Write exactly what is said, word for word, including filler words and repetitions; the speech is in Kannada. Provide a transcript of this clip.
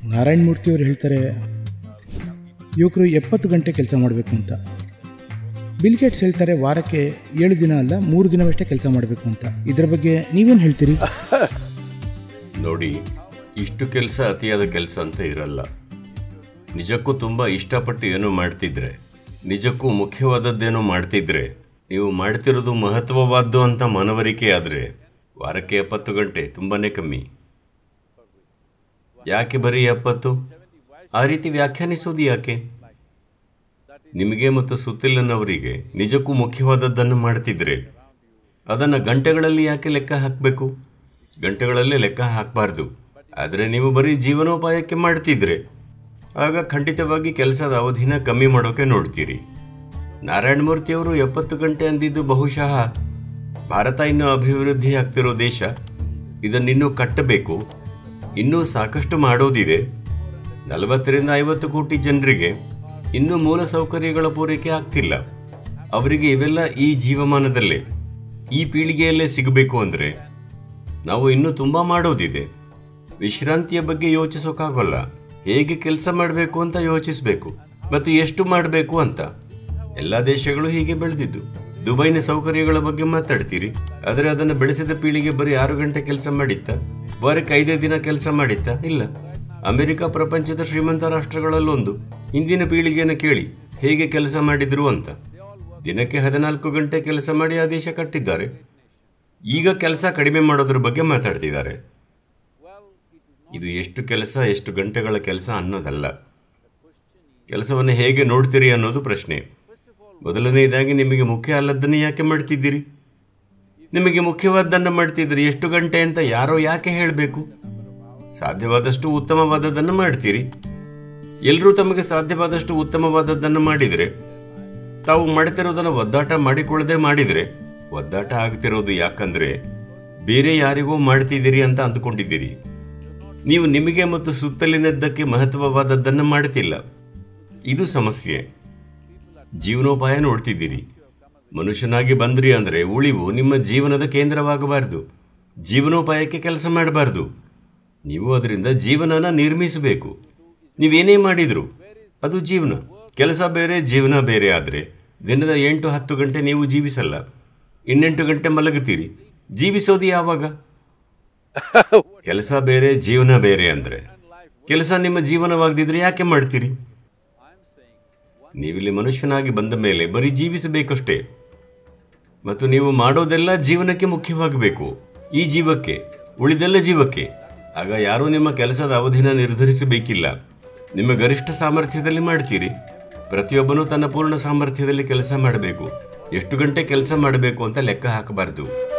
ನಾರಾಯಣ ಮೂರ್ತಿ ಅವರು ಹೇಳ್ತಾರೆ ಯುವಕರು ಎಪ್ಪತ್ತು ಗಂಟೆ ಕೆಲಸ ಮಾಡಬೇಕು ಅಂತ. ಬಿಲ್ ಗೇಟ್ಸ್ ಹೇಳ್ತಾರೆ ವಾರಕ್ಕೆ ಏಳು ದಿನ ಅಲ್ಲ ಮೂರು ದಿನವಷ್ಟೇ ಕೆಲಸ ಮಾಡಬೇಕು ಅಂತ. ಇದರ ಬಗ್ಗೆ ನೀವೇನು ಹೇಳ್ತೀರಿ? ನೋಡಿ, ಇಷ್ಟು ಕೆಲಸ ಅತಿಯಾದ ಕೆಲಸ ಅಂತ ಇರಲ್ಲ. ನಿಜಕ್ಕೂ ತುಂಬ ಇಷ್ಟಪಟ್ಟು ಏನೋ ಮಾಡ್ತಿದ್ರೆ, ನಿಜಕ್ಕೂ ಮುಖ್ಯವಾದದ್ದೇನೋ ಮಾಡ್ತಿದ್ರೆ, ನೀವು ಮಾಡ್ತಿರೋದು ಮಹತ್ವವಾದ್ದು ಅಂತ ಮನವರಿಕೆ ಆದರೆ ವಾರಕ್ಕೆ ಎಪ್ಪತ್ತು ಗಂಟೆ ತುಂಬಾ ಕಮ್ಮಿ. ಯಾಕೆ ಬರೀ ಎಪ್ಪತ್ತು? ಆ ರೀತಿ ವ್ಯಾಖ್ಯಾನಿಸೋದು ಯಾಕೆ? ನಿಮಗೆ ಮತ್ತು ಸುತ್ತಿಲ್ಲನವರಿಗೆ ನಿಜಕ್ಕೂ ಮುಖ್ಯವಾದದ್ದನ್ನು ಮಾಡ್ತಿದ್ರೆ ಅದನ್ನು ಗಂಟೆಗಳಲ್ಲಿ ಯಾಕೆ ಲೆಕ್ಕ ಹಾಕಬೇಕು? ಗಂಟೆಗಳಲ್ಲೇ ಲೆಕ್ಕ ಹಾಕಬಾರ್ದು. ಆದರೆ ನೀವು ಬರೀ ಜೀವನೋಪಾಯಕ್ಕೆ ಮಾಡ್ತಿದ್ರೆ ಆಗ ಖಂಡಿತವಾಗಿ ಕೆಲಸದ ಅವಧಿನ ಕಮ್ಮಿ ಮಾಡೋಕೆ ನೋಡ್ತೀರಿ. ನಾರಾಯಣ ಮೂರ್ತಿಯವರು ಎಪ್ಪತ್ತು ಗಂಟೆ ಅಂದಿದ್ದು ಬಹುಶಃ ಭಾರತ ಇನ್ನೂ ಅಭಿವೃದ್ಧಿ ಆಗ್ತಿರೋ ದೇಶ, ಇದನ್ನಿನ್ನೂ ಕಟ್ಟಬೇಕು, ಇನ್ನೂ ಸಾಕಷ್ಟು ಮಾಡೋದಿದೆ, ನಲವತ್ತರಿಂದ ಐವತ್ತು ಕೋಟಿ ಜನರಿಗೆ ಇನ್ನೂ ಮೂಲ ಸೌಕರ್ಯಗಳ ಪೂರೈಕೆ ಆಗ್ತಿಲ್ಲ, ಅವರಿಗೆ ಇವೆಲ್ಲ ಈ ಜೀವಮಾನದಲ್ಲೇ ಈ ಪೀಳಿಗೆಯಲ್ಲೇ ಸಿಗಬೇಕು ಅಂದರೆ ನಾವು ಇನ್ನೂ ತುಂಬ ಮಾಡೋದಿದೆ. ವಿಶ್ರಾಂತಿಯ ಬಗ್ಗೆ ಯೋಚಿಸೋಕ್ಕಾಗೋಲ್ಲ, ಹೇಗೆ ಕೆಲಸ ಮಾಡಬೇಕು ಅಂತ ಯೋಚಿಸಬೇಕು ಮತ್ತು ಎಷ್ಟು ಮಾಡಬೇಕು ಅಂತ. ಎಲ್ಲ ದೇಶಗಳು ಹೀಗೆ ಬೆಳೆದಿದ್ದು. ದುಬೈನ ಸೌಕರ್ಯಗಳ ಬಗ್ಗೆ ಮಾತಾಡ್ತೀರಿ, ಆದರೆ ಅದನ್ನು ಬೆಳೆಸಿದ ಪೀಳಿಗೆ ಬರೀ ಆರು ಗಂಟೆ ಕೆಲಸ ಮಾಡಿತ್ತ? ವಾರಕ್ಕೆ ಐದೇ ದಿನ ಕೆಲಸ ಮಾಡಿತ್ತ? ಇಲ್ಲ. ಅಮೆರಿಕ ಪ್ರಪಂಚದ ಶ್ರೀಮಂತ ರಾಷ್ಟ್ರಗಳಲ್ಲೊಂದು. ಹಿಂದಿನ ಪೀಳಿಗೆಯನ್ನು ಕೇಳಿ ಹೇಗೆ ಕೆಲಸ ಮಾಡಿದ್ರು ಅಂತ. ದಿನಕ್ಕೆ ಹದಿನಾಲ್ಕು ಗಂಟೆ ಕೆಲಸ ಮಾಡಿ ಆ ದೇಶ ಕಟ್ಟಿದ್ದಾರೆ. ಈಗ ಕೆಲಸ ಕಡಿಮೆ ಮಾಡೋದ್ರ ಬಗ್ಗೆ ಮಾತಾಡ್ತಿದ್ದಾರೆ. ಇದು ಎಷ್ಟು ಕೆಲಸ, ಎಷ್ಟು ಗಂಟೆಗಳ ಕೆಲಸ ಅನ್ನೋದಲ್ಲ, ಕೆಲಸವನ್ನು ಹೇಗೆ ನೋಡ್ತೀರಿ ಅನ್ನೋದು ಪ್ರಶ್ನೆ. ಮೊದಲನೆಯದಾಗಿ ನಿಮಗೆ ಮುಖ್ಯ ಅಲ್ಲದನ್ನು ಯಾಕೆ ಮಾಡ್ತಿದ್ದೀರಿ? ನಿಮಗೆ ಮುಖ್ಯವಾದ್ದನ್ನು ಮಾಡ್ತಿದ್ದೀರಿ, ಎಷ್ಟು ಗಂಟೆ ಅಂತ ಯಾರೋ ಯಾಕೆ ಹೇಳಬೇಕು? ಸಾಧ್ಯವಾದಷ್ಟು ಉತ್ತಮವಾದದ್ದನ್ನು ಮಾಡ್ತೀರಿ. ಎಲ್ಲರೂ ತಮಗೆ ಸಾಧ್ಯವಾದಷ್ಟು ಉತ್ತಮವಾದದ್ದನ್ನು ಮಾಡಿದರೆ, ತಾವು ಮಾಡ್ತಿರೋದನ್ನು ಒದ್ದಾಟ ಮಾಡಿಕೊಳ್ಳದೆ ಮಾಡಿದರೆ, ಒದ್ದಾಟ ಆಗ್ತಿರೋದು ಯಾಕಂದ್ರೆ ಬೇರೆ ಯಾರಿಗೋ ಮಾಡ್ತಿದ್ದೀರಿ ಅಂತ ಅಂದುಕೊಂಡಿದ್ದೀರಿ. ನೀವು ನಿಮಗೆ ಮತ್ತು ಸುತ್ತಲಿನದ್ದಕ್ಕೆ ಮಹತ್ವವಾದದ್ದನ್ನು ಮಾಡ್ತಿಲ್ಲ. ಇದು ಸಮಸ್ಯೆ. ಜೀವನೋಪಾಯ ನೋಡ್ತಿದ್ದೀರಿ. ಮನುಷ್ಯನಾಗಿ ಬಂದ್ರಿ ಅಂದರೆ ಉಳಿವು ನಿಮ್ಮ ಜೀವನದ ಕೇಂದ್ರವಾಗಬಾರ್ದು. ಜೀವನೋಪಾಯಕ್ಕೆ ಕೆಲಸ ಮಾಡಬಾರ್ದು. ನೀವು ಅದರಿಂದ ಜೀವನನ ನಿರ್ಮಿಸಬೇಕು. ನೀವೇನೇ ಮಾಡಿದ್ರು ಅದು ಜೀವನ. ಕೆಲಸ ಬೇರೆ, ಜೀವನ ಬೇರೆ ಆದರೆ ದಿನದ ಎಂಟು ಹತ್ತು ಗಂಟೆ ನೀವು ಜೀವಿಸಲ್ಲ, ಇನ್ನೆಂಟು ಗಂಟೆ ಮಲಗುತ್ತೀರಿ. ಜೀವಿಸೋದು ಯಾವಾಗ? ಕೆಲಸ ಬೇರೆ, ಜೀವನ ಬೇರೆ ಅಂದರೆ ಕೆಲಸ ನಿಮ್ಮ ಜೀವನವಾಗದಿದ್ರೆ ಯಾಕೆ ಮಾಡ್ತೀರಿ? ನೀವಿಲ್ಲಿ ಮನುಷ್ಯನಾಗಿ ಬಂದ ಮೇಲೆ ಬರೀ ಜೀವಿಸಬೇಕಷ್ಟೇ, ಮತ್ತು ನೀವು ಮಾಡೋದೆಲ್ಲ ಜೀವನಕ್ಕೆ ಮುಖ್ಯವಾಗಬೇಕು, ಈ ಜೀವಕ್ಕೆ, ಉಳಿದೆಲ್ಲ ಜೀವಕ್ಕೆ. ಆಗ ಯಾರೂ ನಿಮ್ಮ ಕೆಲಸದ ಅವಧಿನ ನಿರ್ಧರಿಸಬೇಕಿಲ್ಲ. ನಿಮ್ಮ ಗರಿಷ್ಠ ಸಾಮರ್ಥ್ಯದಲ್ಲಿ ಮಾಡ್ತೀರಿ. ಪ್ರತಿಯೊಬ್ಬನೂ ತನ್ನ ಪೂರ್ಣ ಸಾಮರ್ಥ್ಯದಲ್ಲಿ ಕೆಲಸ ಮಾಡಬೇಕು. ಎಷ್ಟು ಗಂಟೆ ಕೆಲಸ ಮಾಡಬೇಕು ಅಂತ ಲೆಕ್ಕ ಹಾಕಬಾರ್ದು.